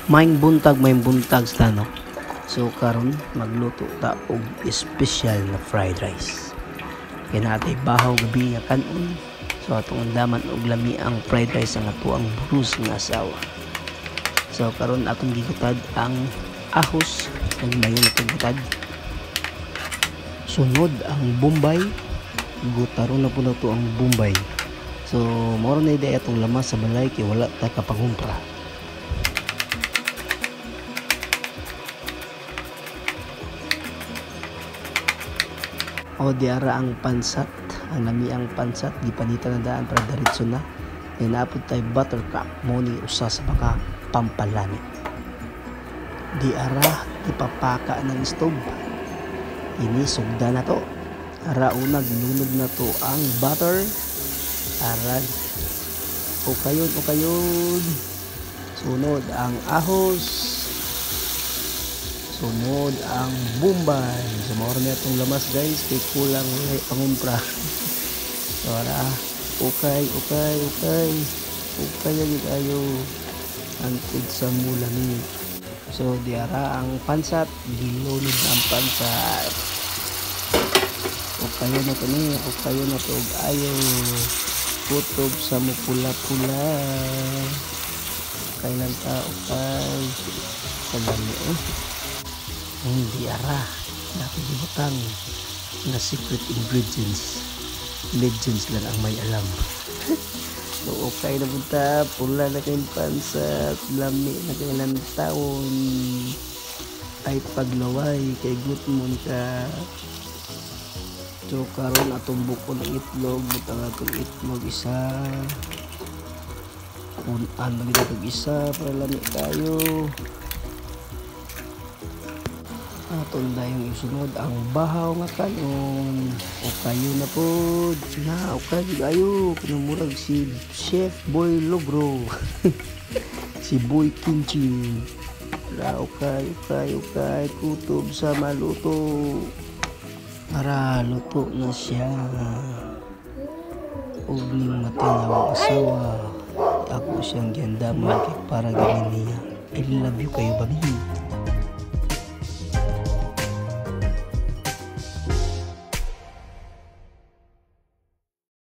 Maing buntag sa tanok. So karon magluto ta og special na fried rice. Kaya natay bahaw gabi nga kanon. So atong andaman og lami ang fried rice ang ato ang Bruce nga asawa. So karon atong gigutad ang ahos ug mayo natong gutad. Sunod ang bombay. Gutaron na po na to ang bombay. So mao na ida atong lamas sa balay kay wala ta kapangumpra. O diara ang pansat, ang lami ang pansat gipanitan na daan para diretso na. Naapod tay buttercup mo ni usa sa mga pampalami. Diara ipapaka ng stove. Ini sugda na to. Ara unag lunod na to ang butter. Arag o kayon. Sunod ang ahos. Sunod ang bombay. So mauro na itong lamas guys kay kulang pangumpra. So ara okay lagi tayo antid sa mulami. So diara ang pansat, gilunod ang pansat. Okay na to og ayo kutob sa mupula-pula. Okay lang ta okay. Kalami hindi ara natin ibutang na secret ingredients. Legends lang ang may alam. So okay na punta, pula na kayong pansat, lami na kayong taon, ay paglaway kay gutmon ka. So karon atong buko ng itlog, butang atong itlog isa, unan lagi natong isa para lami tayo. Aton dayong isunod ang bahaw nga kanon. O kayo na po na o kayo murag si Chef Boy Logro. Si Boy Kimchi. O kayo kutob sa maluto. Para luto na siya. Og ning matinaw asawa. Ako siyang giandaman kay para gawin niya. I love you kayo baby.